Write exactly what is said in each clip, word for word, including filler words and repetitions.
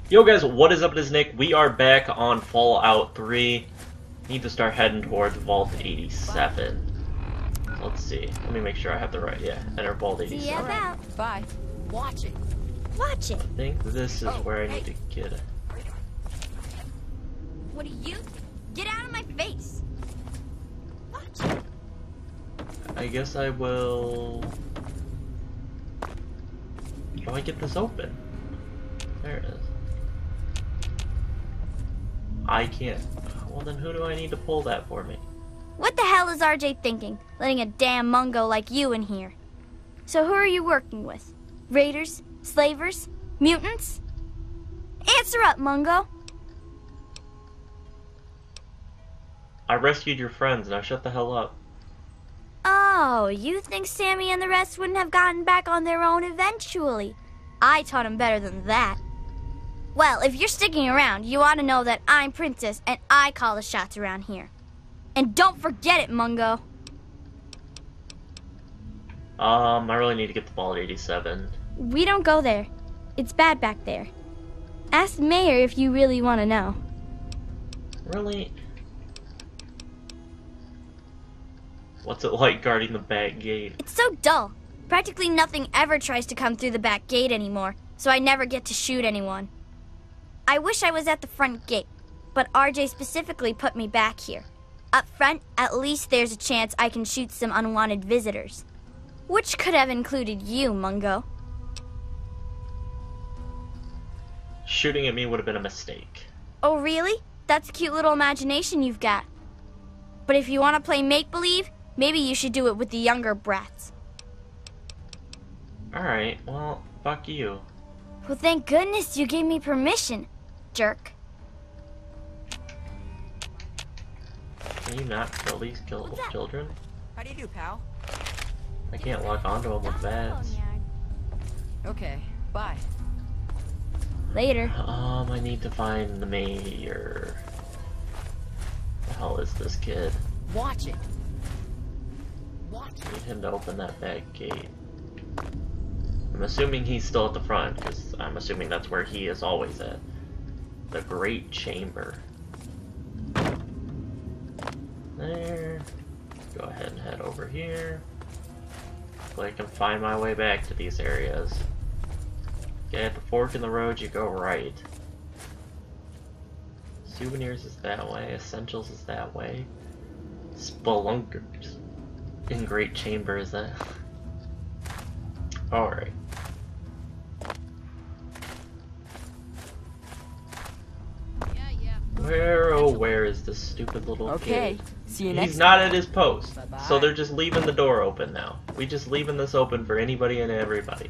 Yo guys, what is up? It is Nick. We are back on Fallout three. Need to start heading towards Vault eighty-seven. Let's see. Let me make sure I have the right. Yeah, enter Vault eighty-seven. See you about. Bye. Watch it. Watch it. I think this is Oh, where I hey. need to get it. What do you think? Get out of my face. Watch it. I guess I will... How do I get this open? There it is. I can't. Well then who do I need to pull that for me? What the hell is R J thinking? Letting a damn Mungo like you in here. So who are you working with? Raiders? Slavers? Mutants? Answer up, Mungo. I rescued your friends, now shut the hell up. Oh, you think Sammy and the rest wouldn't have gotten back on their own eventually? I taught them better than that. Well, if you're sticking around, you ought to know that I'm Princess and I call the shots around here. And don't forget it, Mungo. Um, I really need to get the Vault eighty-seven. We don't go there. It's bad back there. Ask the mayor if you really want to know. Really? What's it like guarding the back gate? It's so dull. Practically nothing ever tries to come through the back gate anymore, so I never get to shoot anyone. I wish I was at the front gate, but R J specifically put me back here. Up front, at least there's a chance I can shoot some unwanted visitors. Which could have included you, Mungo. Shooting at me would have been a mistake. Oh, really? That's a cute little imagination you've got. But if you want to play make-believe, maybe you should do it with the younger brats. Alright, well, fuck you. Well, thank goodness you gave me permission, jerk. Can you not kill these kill children? How do you do, pal? I can't lock onto them with bats. Okay. Bye. Later. Um, I need to find the mayor. The hell is this kid? Watch it. Watch I it. need him to open that back gate. I'm assuming he's still at the front, because I'm assuming that's where he is always at. The Great Chamber. There. Go ahead and head over here. Hopefully I can find my way back to these areas. Okay, at the fork in the road, you go right. Souvenirs is that way. Essentials is that way. Spelunkers in Great Chamber is that. Alright. Yeah, yeah. Where, oh, where is this stupid little Okay. kid? See you next He's not at his post. Bye-bye. So they're just leaving the door open now. We just leaving this open for anybody and everybody.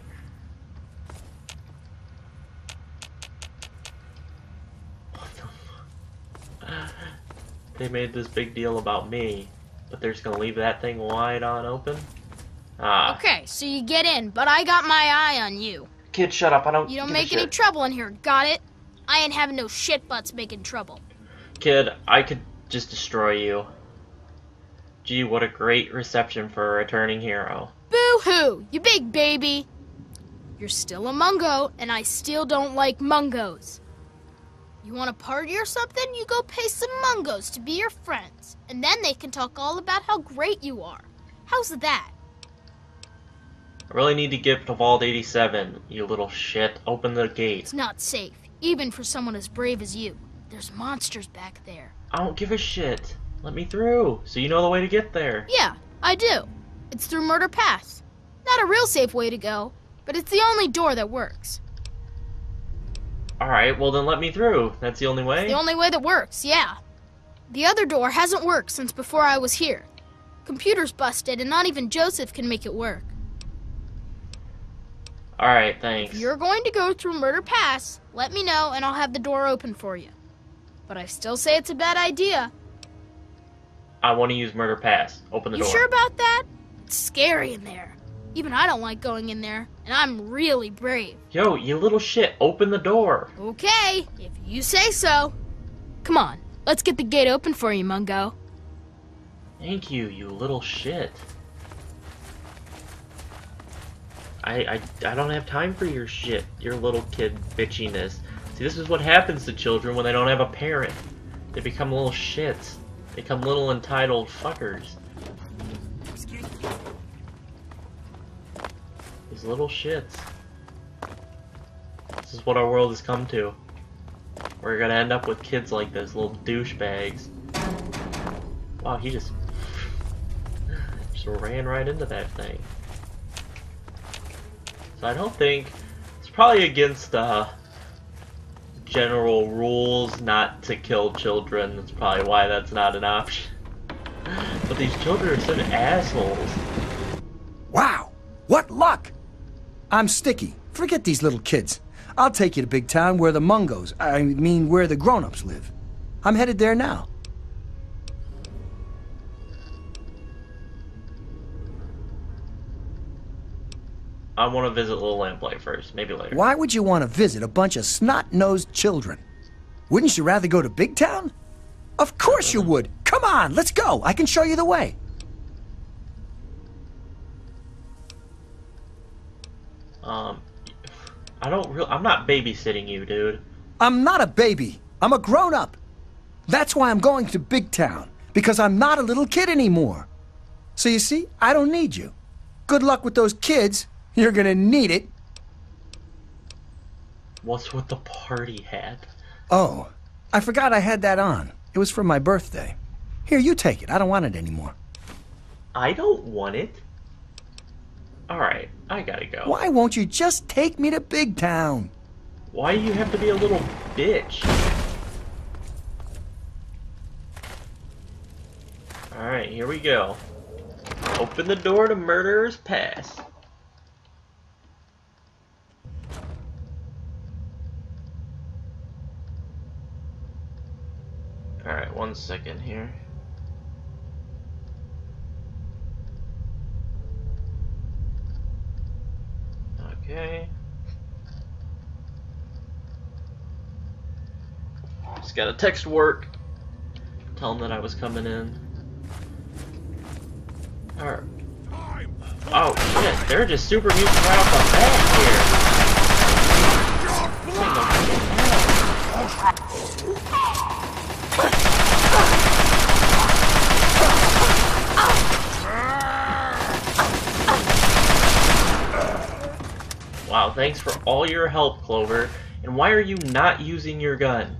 What the fuck? They made this big deal about me, but they're just gonna leave that thing wide on open? Ah. Okay, so you get in, but I got my eye on you. Kid, shut up. I don't You don't give a make any shit. trouble in here, got it? I ain't having no shit butts making trouble. Kid, I could just destroy you. Gee, what a great reception for a returning hero. Boo-hoo, you big baby. You're still a Mungo, and I still don't like Mungos. You want a party or something? You go pay some Mungos to be your friends, and then they can talk all about how great you are. How's that? I really need to get to Vault eighty-seven, you little shit. Open the gate. It's not safe, even for someone as brave as you. There's monsters back there. I don't give a shit. Let me through, so you know the way to get there. Yeah, I do. It's through Murder Pass. Not a real safe way to go, but it's the only door that works. Alright, well then let me through. That's the only way? The only way that works, yeah. The other door hasn't worked since before I was here. Computer's busted, and not even Joseph can make it work. Alright, thanks. If you're going to go through Murder Pass, let me know and I'll have the door open for you. But I still say it's a bad idea. I want to use Murder Pass. Open the You door. sure about that? It's scary in there. Even I don't like going in there, and I'm really brave. Yo, you little shit, open the door. Okay, if you say so. Come on, let's get the gate open for you, Mungo. Thank you, you little shit. I, I, I don't have time for your shit, your little kid bitchiness. See, this is what happens to children when they don't have a parent. They become little shits. They become little entitled fuckers. Excuse me. These little shits. This is what our world has come to. We're gonna end up with kids like this, little douchebags. Wow, he just... just ran right into that thing. So I don't think... It's probably against, uh... general rules not to kill children. That's probably why that's not an option. But these children are such assholes. Wow, what luck! I'm Sticky. Forget these little kids. I'll take you to Big Town where the Mungos, I mean where the grown-ups live. I'm headed there now. I want to visit Little Lamplight first, maybe later. Why would you want to visit a bunch of snot-nosed children? Wouldn't you rather go to Big Town? Of course you would. Come on, let's go. I can show you the way. Um, I don't real. I'm not babysitting you, dude. I'm not a baby. I'm a grown-up. That's why I'm going to Big Town, because I'm not a little kid anymore. So you see, I don't need you. Good luck with those kids. You're gonna need it. What's with the party hat? Oh, I forgot I had that on. It was for my birthday. Here, you take it. I don't want it anymore. I don't want it. Alright, I gotta go. Why won't you just take me to Big Town? Why do you have to be a little bitch? Alright, here we go. Open the door to Murderer's Pass. Alright, one second here. Okay. Just gotta text work. Tell them that I was coming in. Alright. Oh shit, they're just super mutant right off the bat here. This ain't no fucking Wow, thanks for all your help, Clover. And why are you not using your gun?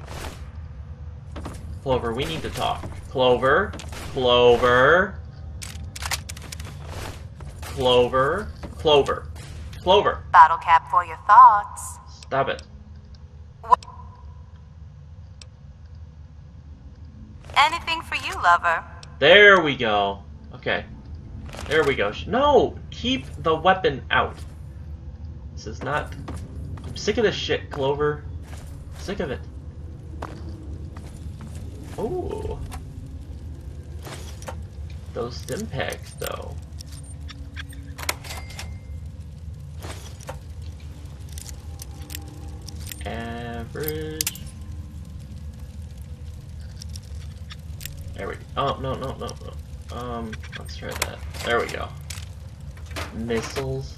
Clover, we need to talk. Clover? Clover? Clover? Clover? Clover! Bottle cap for your thoughts. Stop it. Anything for you, lover. There we go. Okay. There we go. No! Keep the weapon out. This is not... I'm sick of this shit, Clover. I'm sick of it. Ooh. Those stim packs, though. Average. There we go. Oh, no, no, no, no. Um, let's try that. There we go. Missiles.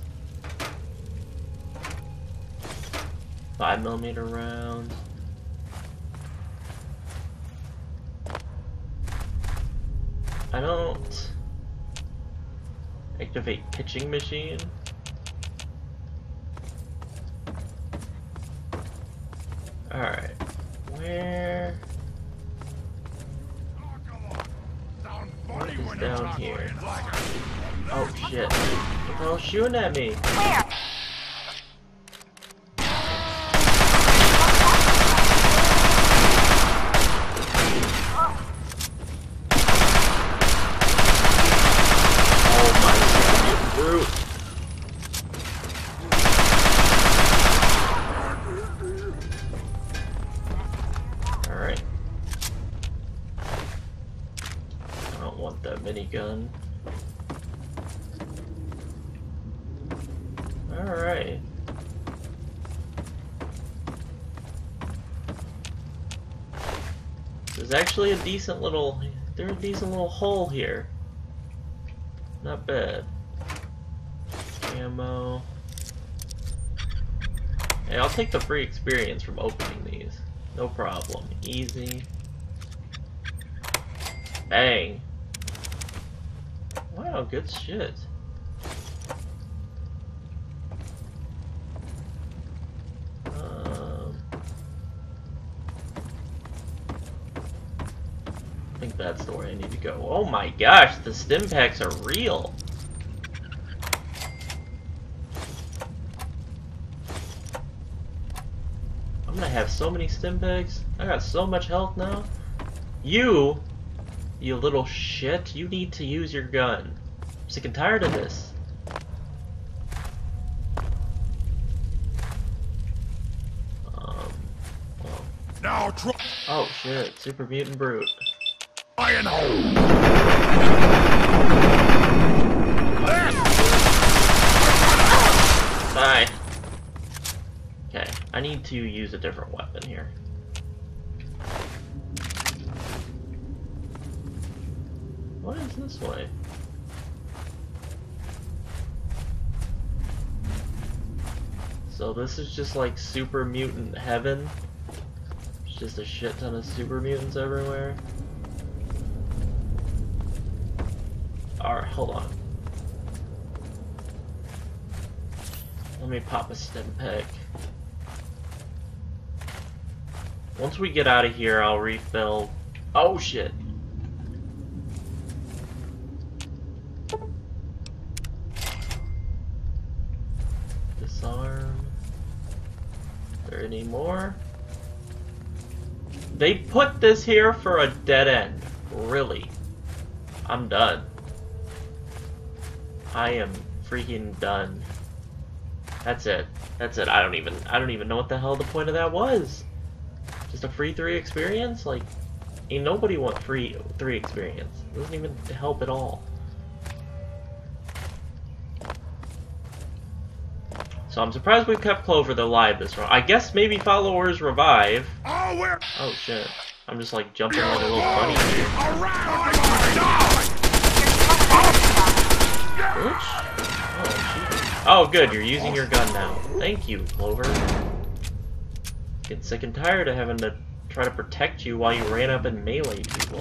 Five millimeter rounds. I don't activate pitching machine. Alright. Where? What is down here? Oh shit. What the hell's shooting at me? Where? Minigun. Alright. There's actually a decent little... There's a decent little hole here. Not bad. Ammo. Hey, I'll take the free experience from opening these. No problem. Easy. Bang. Wow, good shit. Um, I think that's the way I need to go. Oh my gosh, the stim packs are real. I'm gonna have so many stim packs. I got so much health now. You, you little shit, you need to use your gun. I'm sick and tired of this. Um, well. Now try Oh shit, Super Mutant Brute. and hold. Bye. Okay, I need to use a different weapon here. What is this way? So this is just like super mutant heaven. There's just a shit ton of super mutants everywhere. Alright, hold on. Let me pop a stim pack. Once we get out of here, I'll refill. Oh shit. Disarm. Is there any more? They put this here for a dead end. Really? I'm done. I am freaking done. That's it. That's it. I don't even I don't even know what the hell the point of that was. Just a free three experience? Like, ain't nobody want free three experience. It doesn't even help at all. So I'm surprised we kept Clover alive this round. I guess maybe followers revive. Oh, we're Oh shit. I'm just like jumping like a little bunny here. around my dog. Bitch? Oh, shit. Oh good, you're using your gun now. Thank you, Clover. Getting sick and tired of having to try to protect you while you ran up and melee people.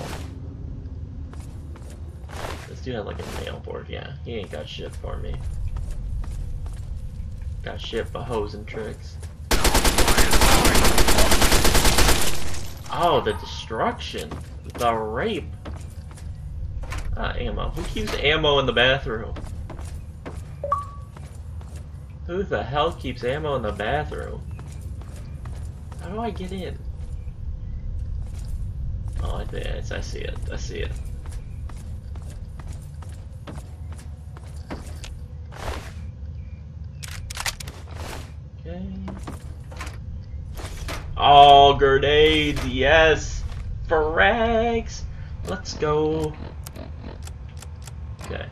This dude had like a nail board, yeah. He ain't got shit for me. Got shit but hoes and tricks. Oh, the destruction. The rape. Ah, ammo. Who keeps ammo in the bathroom? Who the hell keeps ammo in the bathroom? How do I get in? Oh, I think I see it. I see it. Okay. Oh, grenades, yes! Frags! Let's go. Okay.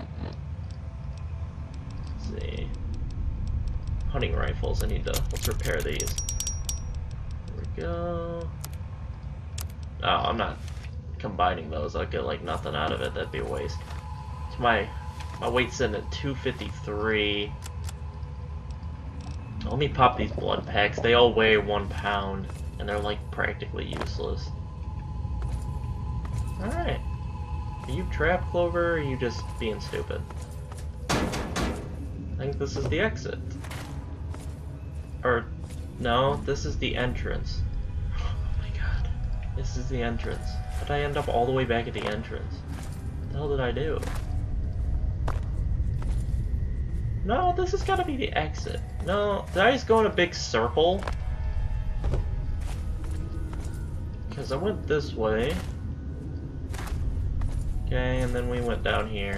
Let's see. Hunting rifles, I need to, let's repair these. There we go. Oh, I'm not combining those, I'll get like nothing out of it, that'd be a waste. So my, my weight's in at two fifty-three. Let me pop these blood packs. They all weigh one pound, and they're like practically useless. Alright. Are you trapped, Clover, or are you just being stupid? I think this is the exit. Or, no, this is the entrance. Oh my god. This is the entrance. How did I end up all the way back at the entrance? What the hell did I do? No, this has got to be the exit. No, did I just go in a big circle? Because I went this way. Okay, and then we went down here.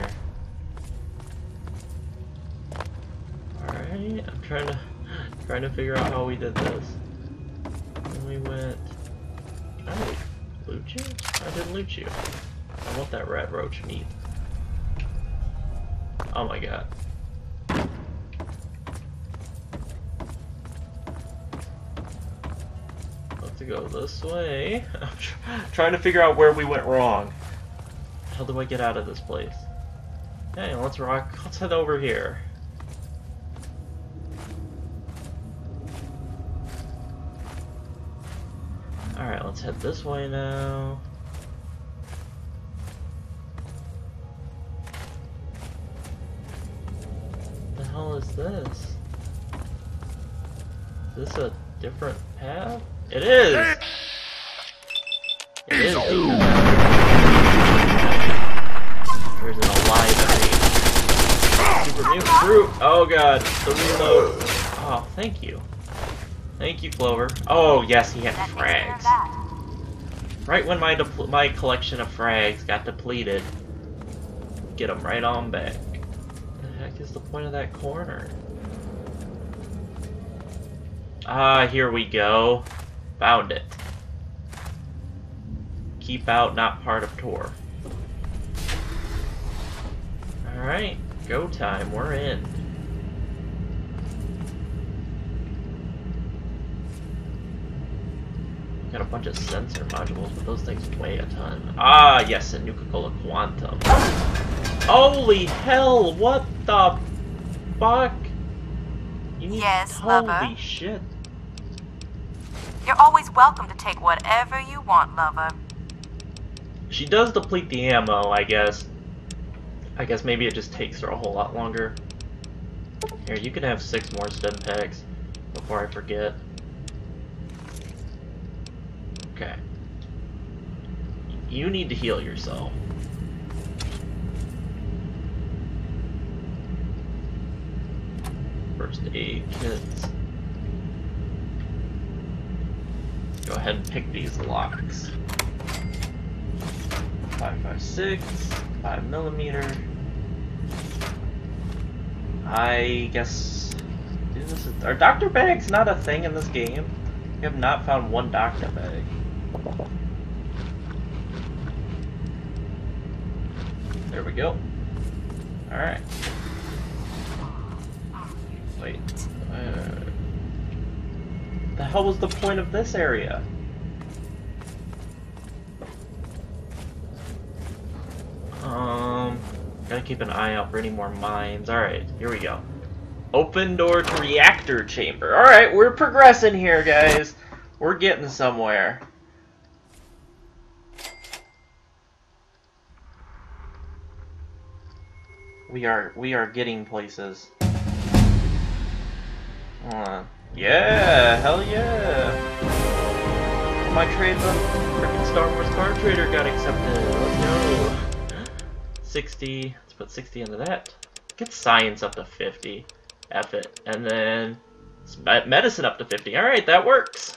Alright, I'm trying to trying to figure out how we did this. And we went... Can I loot you? I didn't loot you. I want that rat roach meat. Oh my god. To go this way. I'm tr trying to figure out where we went wrong. How do I get out of this place? Hey, let's rock. Let's head over here. Alright, let's head this way now. What the hell is this? Is this a different path? It is! It is. There's an alive tree. Super mutant fruit! Oh god, the reload. Oh, thank you. Thank you, Clover. Oh, yes, he had frags. Right when my my collection of frags got depleted. Get them right on back. What the heck is the point of that corner? Ah, here we go. Found it. Keep out, not part of tour. Alright, go time, we're in. Got a bunch of sensor modules, but those things weigh a ton. Ah, yes, a Nuka-Cola Quantum. Holy hell, what the fuck? You need Yes, holy lover. shit. You're always welcome to take whatever you want, lover. She does deplete the ammo, I guess. I guess maybe it just takes her a whole lot longer. Here, you can have six more stim packs before I forget. Okay. You need to heal yourself. First aid kits. Go ahead and pick these locks. five five six, five millimeter. I guess. Dude, this is, are doctor bags not a thing in this game? We have not found one doctor bag. There we go. Alright. Wait. Uh, the hell was the point of this area? Um, gotta keep an eye out for any more mines. Alright, here we go. Open door to reactor chamber. Alright, we're progressing here, guys. We're getting somewhere. We are, we are getting places. Hold on. Yeah, hell yeah. My trade the frickin' Star Wars card trader got accepted. Let's go. sixty, let's put sixty into that. Get science up to fifty. F it. And then medicine up to fifty. Alright, that works.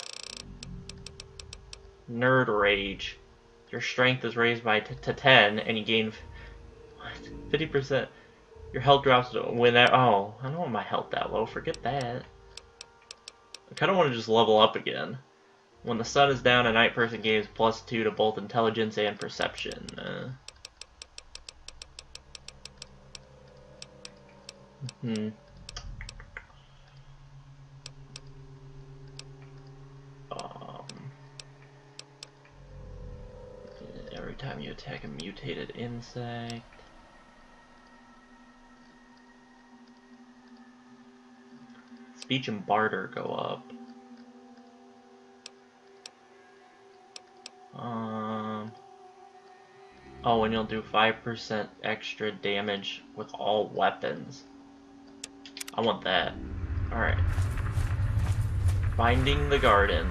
Nerd rage. Your strength is raised by t to ten, and you gain what? fifty percent. Your health drops when that. Oh, I don't want my health that low. Forget that. I kind of want to just level up again. When the sun is down, a night person gains plus two to both intelligence and perception. Uh, hmm. Um. Every time you attack a mutated insect. Speech and barter go up. Um. Oh, and you'll do five percent extra damage with all weapons. I want that. Alright. Finding the garden.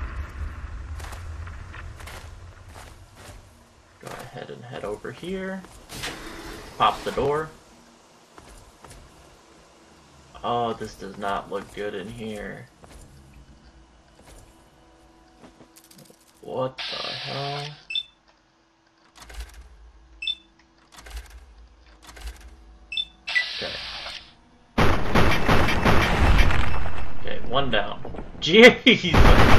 Go ahead and head over here. Pop the door. Oh, this does not look good in here. What the hell? Okay. Okay, one down. Jeez!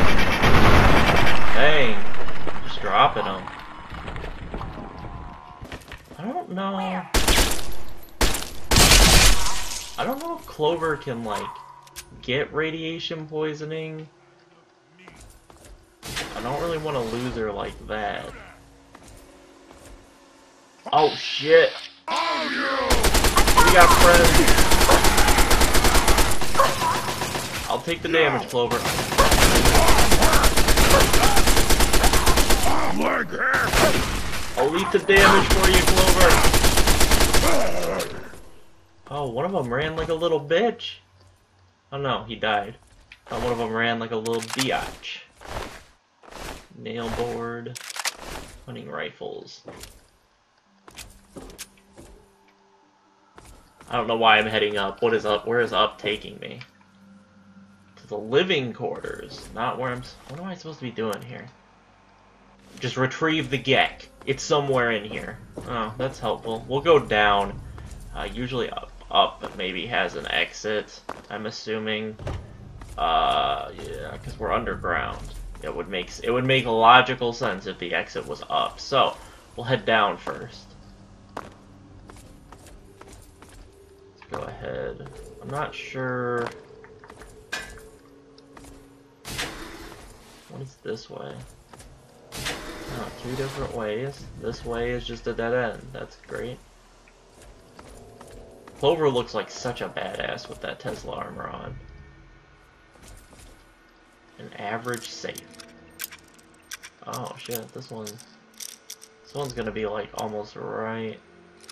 Dang. Just dropping them. I don't know. I don't know if Clover can, like, get radiation poisoning. I don't really want to lose her like that. Oh, shit. We got friends. I'll take the damage, Clover. leg here. I'll lead to damage for you, Clover. Oh, one of them ran like a little bitch. Oh no, he died. Oh, one of them ran like a little biatch. Nail board. Hunting rifles. I don't know why I'm heading up. What is up? Where is up taking me? To the living quarters. Not where I'm... What am I supposed to be doing here? Just retrieve the Gek. It's somewhere in here. Oh, that's helpful. We'll go down. Uh, usually up. Up maybe has an exit, I'm assuming. Uh, yeah, because we're underground. It would make it would make logical sense if the exit was up. So, we'll head down first. Let's go ahead. I'm not sure... What is this way? Oh, two different ways. This way is just a dead end. That's great. Clover looks like such a badass with that Tesla armor on. An average safe. Oh shit, this one... This one's gonna be like almost right...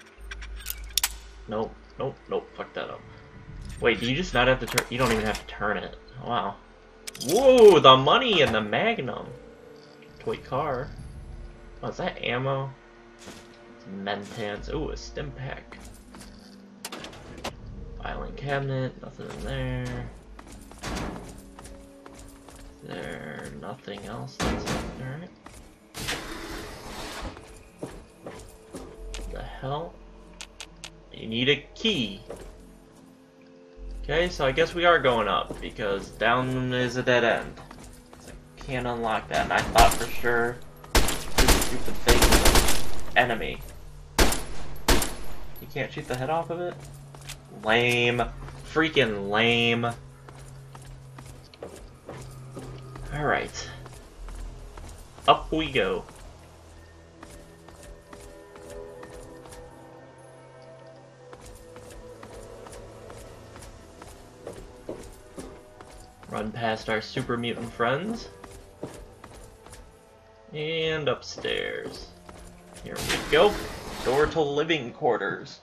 Nope, nope, nope, fuck that up. Wait, do you just not have to turn... You don't even have to turn it. Wow. Whoa, the money and the Magnum. Toy car. Oh, is that ammo? It's Mentans. Ooh, a stim pack. Filing cabinet, nothing in there. Is there nothing else that's in there? Alright. The hell? You need a key. Okay, so I guess we are going up, because down is a dead end. So I can't unlock that, and I thought for sure this stupid thing was an enemy. You can't shoot the head off of it? Lame. Freaking lame. Alright. Up we go. Run past our super mutant friends. And upstairs. Here we go. Door to living quarters.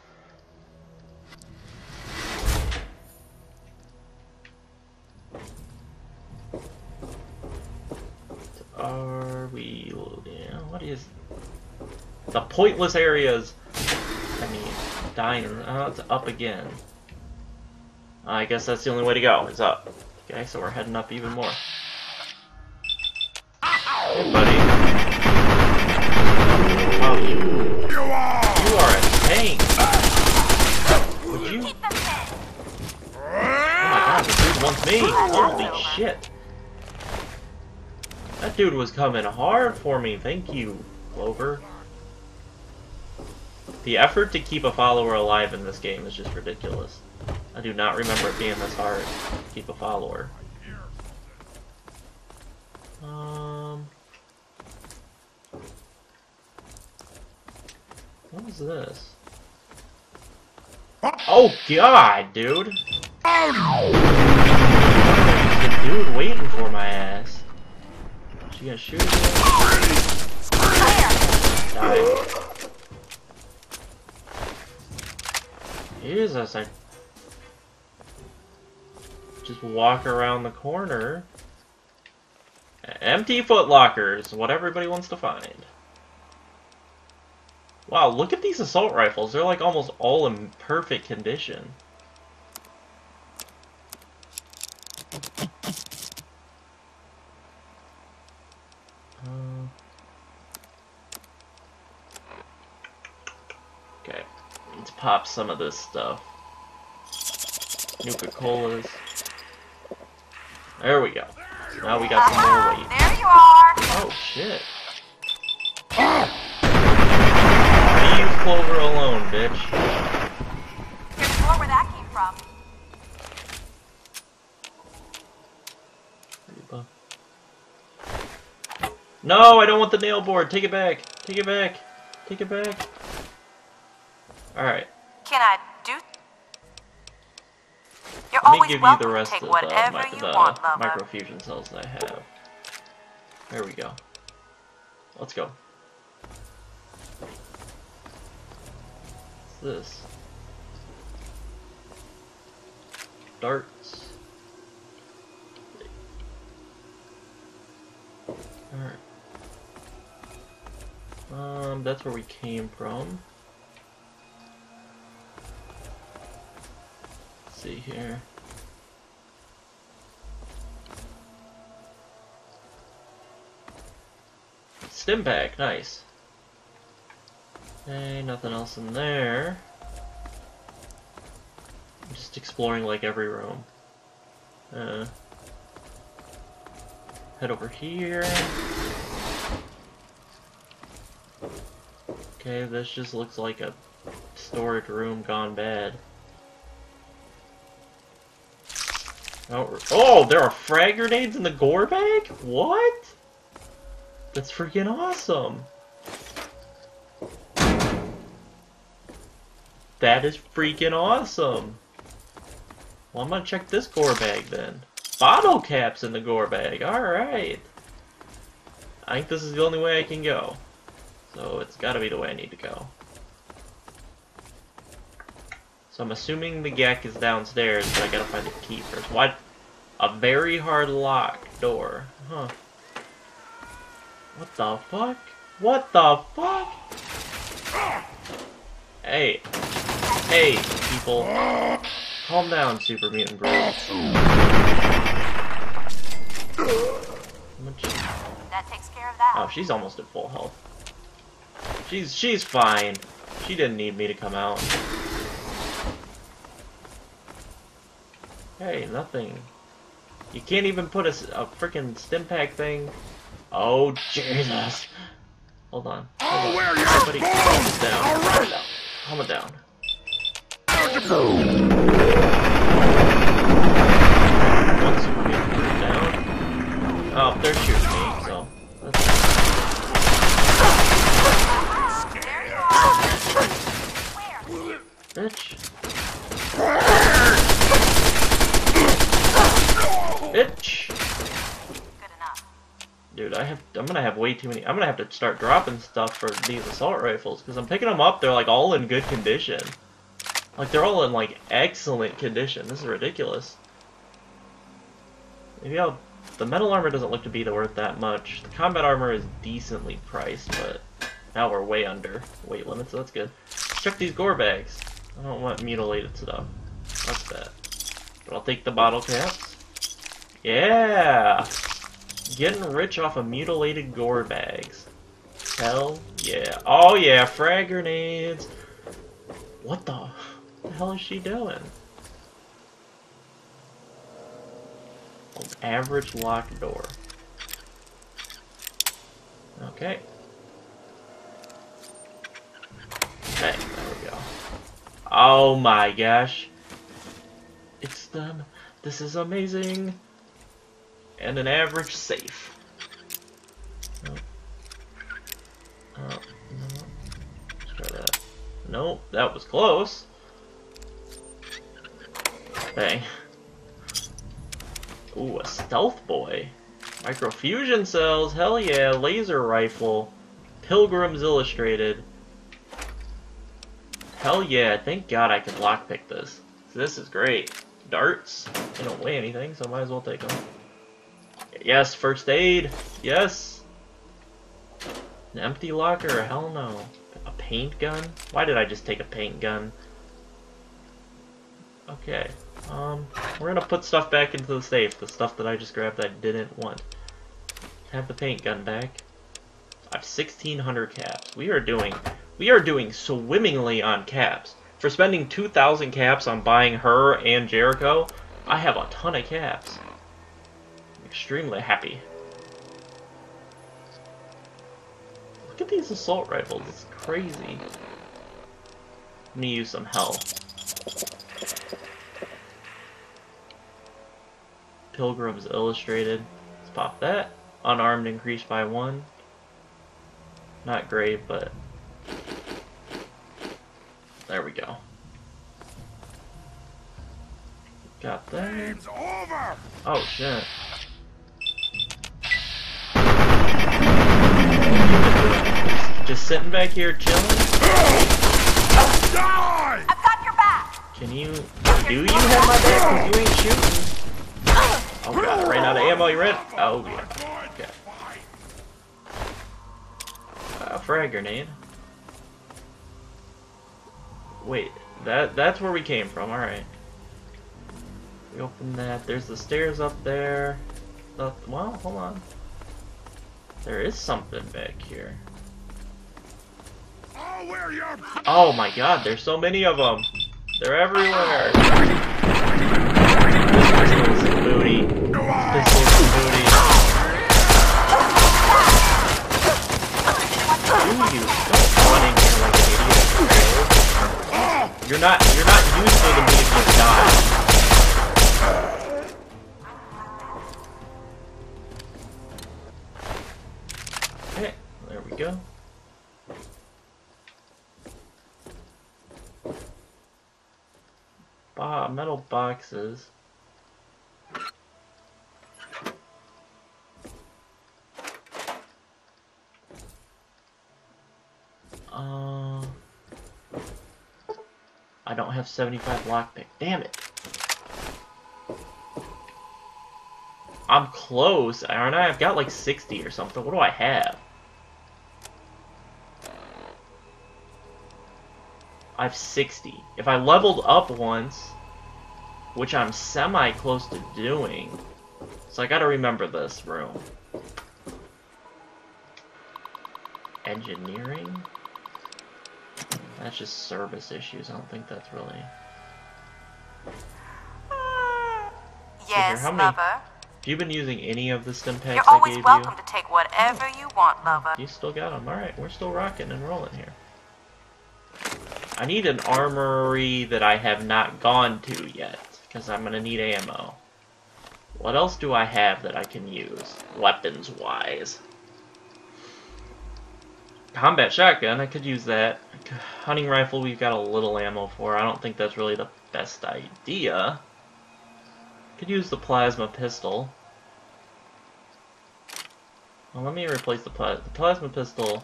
Are we loading? What is the pointless areas? I mean, dying. Oh, it's up again. I guess that's the only way to go. Is up. Okay, so we're heading up even more. Hey, buddy. Oh, you. You are. You are a tank. Would you? Oh my god, this dude wants me. Holy shit. That dude was coming hard for me. Thank you, Clover. The effort to keep a follower alive in this game is just ridiculous. I do not remember it being this hard to keep a follower. Um... What is this? Oh god, dude! The dude waiting for my ass. She gonna shoot me? Die. Jesus, I just walk around the corner. Empty footlockers, what everybody wants to find. Wow, look at these assault rifles. They're like almost all in perfect condition. Uh, okay, let's pop some of this stuff. Nuka-Colas. There we go. So now we got some more weight. There you are. Oh shit. Leave Clover alone, bitch. Here's more where that came from. No, I don't want the nail board. Take it back. Take it back. Take it back. Alright. Can I do? You're Let me always give you welcome the to rest take of the, whatever mi you the want, lover. microfusion cells that I have. There we go. Let's go. What's this? Darts. Alright. Um, that's where we came from. Let's see here. Stim pack, nice. Okay, nothing else in there. I'm just exploring like every room. Uh, head over here. Okay, this just looks like a storage room gone bad. Oh, oh, there are frag grenades in the gore bag? What? That's freaking awesome. That is freaking awesome. Well, I'm gonna check this gore bag then. Bottle caps in the gore bag. Alright. I think this is the only way I can go. So it's gotta be the way I need to go. So I'm assuming the G A C is downstairs, but I gotta find the key first. What? A very hard lock door. Huh. What the fuck? What the fuck? Hey. Hey, people. Calm down, Super Mutant Bro. That takes care of that. Oh, she's almost at full health. She's she's fine. She didn't need me to come out. Hey, nothing. You can't even put a, a freaking stim pack thing. Oh, Jesus. Hold on. Hold Oh, on. where you Everybody calm it down. All right. Calm it down. One super mutant down. Oh, they're shooting me, so that's bitch. Bitch. Good enough. Dude, I have. I'm gonna have way too many. I'm gonna have to start dropping stuff for these assault rifles because I'm picking them up. They're like all in good condition. Like they're all in like excellent condition. This is ridiculous. Maybe I'll. The metal armor doesn't look to be worth that much. The combat armor is decently priced, but now we're way under weight limit, so that's good. Let's check these gore bags. I don't want mutilated stuff. That's bad. But I'll take the bottle caps. Yeah! Getting rich off of mutilated gore bags. Hell yeah. Oh yeah, frag grenades! What the, what the hell is she doing? An average locked door. Okay. Okay, there we go. Oh my gosh. It's done. This is amazing. And an average safe. Oh. Oh, no. Let's try that. Nope, that was close. Bang. Ooh, a stealth boy. Microfusion cells, hell yeah, laser rifle. Pilgrims Illustrated. Hell yeah, thank God I could lockpick this. This is great. Darts. They don't weigh anything, so I might as well take them. Yes, first aid. Yes. An empty locker? Hell no. A paint gun? Why did I just take a paint gun? Okay. Um, we're gonna put stuff back into the safe. The stuff that I just grabbed that I didn't want. Have the paint gun back. I have sixteen hundred caps. We are doing, we are doing swimmingly on caps. For spending two thousand caps on buying her and Jericho, I have a ton of caps. I'm extremely happy. Look at these assault rifles. It's crazy. Let me use some hell. Pilgrims Illustrated. Let's pop that. Unarmed increased by one. Not great, but there we go. Got that. Game's over. Oh shit. just sitting back here chilling? Die! I've got your back. Can you... Do you have my back? Because you ain't shooting. Oh god, I ran out of ammo. You ran... Oh yeah. Okay. Uh, frag grenade. Wait, that that's where we came from. Alright. We open that. There's the stairs up there. Uh, well, hold on. There is something back here. I'll wear your... Oh my god, there's so many of them. They're everywhere. Pistols and booty. Pistols and booty. Ooh, you don't run in here like an idiot. You're not you're not useful to me if you die. Okay, there we go. Bo- metal boxes. Uh, I don't have seventy-five lockpick. Damn it. I'm close, aren't I? I've got like sixty or something. What do I have? I have sixty. If I leveled up once, which I'm semi-close to doing, so I gotta remember this room. Engineering? That's just service issues. I don't think that's really... Yes, how many- lover. Have you been using any of the stim packs You're I always gave welcome you? to take whatever you want, lover. You still got them. Alright, we're still rocking and rolling here. I need an armory that I have not gone to yet, because I'm going to need ammo. What else do I have that I can use, weapons-wise? Combat shotgun, I could use that. Hunting rifle, we've got a little ammo for. I don't think that's really the best idea. Could use the plasma pistol. Well, let me replace the, pla the plasma pistol.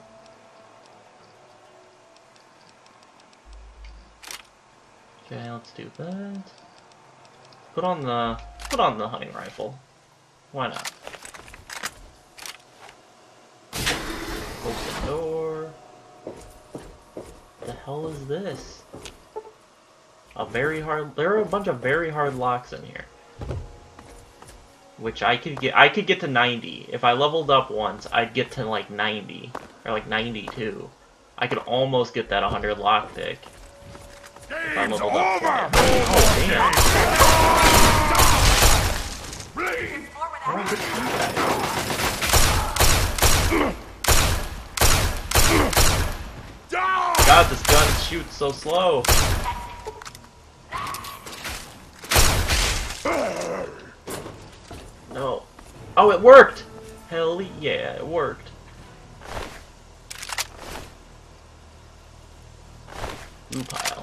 Okay, let's do that. Put on the put on the hunting rifle. Why not? Close the door. What the hell is this? A very hard. There are a bunch of very hard locks in here. Which I could get. I could get to ninety if I leveled up once. I'd get to like ninety or like ninety-two. I could almost get that one hundred lockpick. If I Game's leveled up over! oh damn! Bleed! I don't get to do that. Die! God, this gun shoots so slow. No. Oh, it worked! Hell yeah, it worked. Blue pile.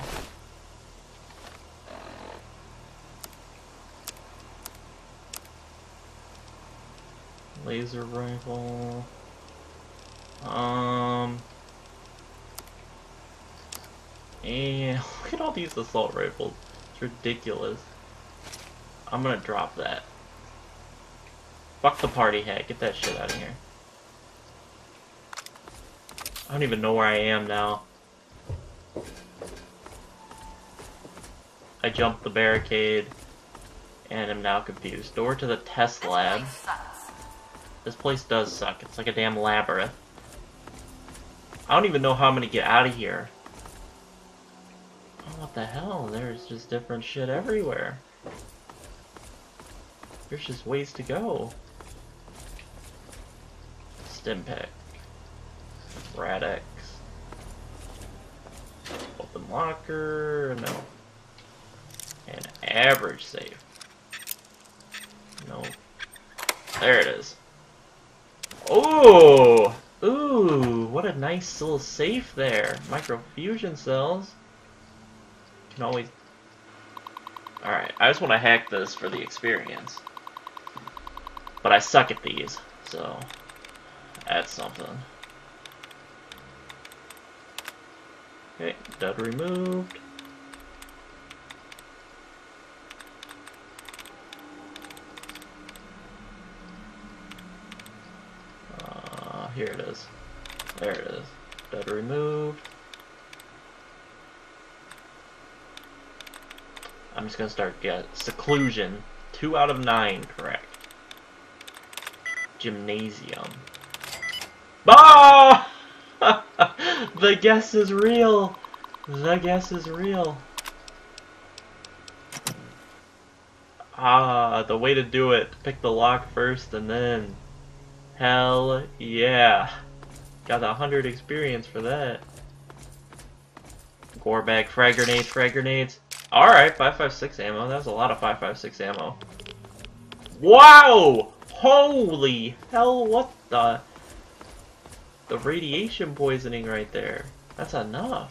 Laser rifle. Um. And look at all these assault rifles. It's ridiculous. I'm gonna drop that. Fuck the party hat. Get that shit out of here. I don't even know where I am now. I jumped the barricade and am now confused. Door to the test lab. This place does suck. It's like a damn labyrinth. I don't even know how I'm gonna get out of here. Oh, what the hell? There's just different shit everywhere. There's just ways to go. Stimpack. Rad-X. Open locker. No. An average safe. No. There it is. Oh! Ooh, what a nice little safe there. Microfusion cells. Can always... Alright, I just want to hack this for the experience. But I suck at these, so... That's something. Okay, dead removed. Uh, here it is. There it is. Dead removed. I'm just gonna start get seclusion. Two out of nine, correct. Gymnasium. Ah! The guess is real. The guess is real. Ah, the way to do it. Pick the lock first and then. Hell yeah. Got a hundred experience for that. Gore bag, frag grenades, frag grenades. Alright, five five six ammo. That was a lot of five five six ammo. Wow! Holy hell, what the? The radiation poisoning right there. That's enough.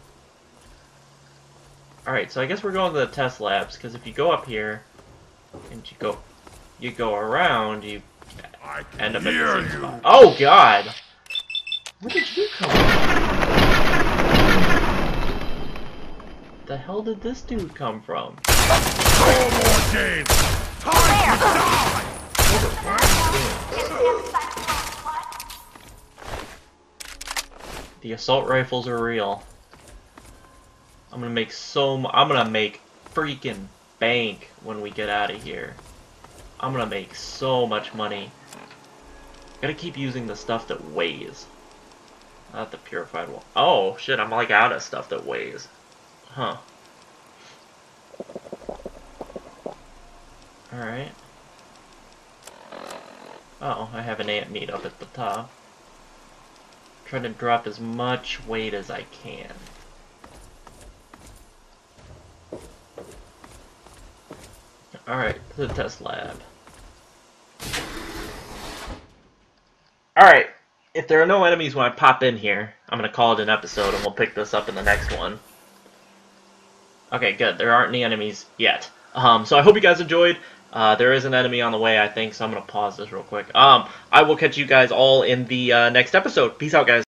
Alright, so I guess we're going to the test labs, because if you go up here, and you go you go around, you I end up at hear the same you. spot. Oh god! Where did you come from? The hell did this dude come from? No more games. Time to die. The assault rifles are real. I'm gonna make so m I'm gonna make freaking bank when we get out of here. I'm gonna make so much money. Gotta keep using the stuff that weighs. Not the purified one. Oh shit, I'm like out of stuff that weighs. Huh. Alright. Oh, I have an ant meat up at the top. Trying to drop as much weight as I can. Alright, to the test lab. Alright, if there are no enemies when I pop in here, I'm gonna call it an episode and we'll pick this up in the next one. Okay, good. There aren't any enemies yet. Um, so I hope you guys enjoyed. Uh, there is an enemy on the way, I think, so I'm gonna pause this real quick. Um, I will catch you guys all in the uh, next episode. Peace out, guys.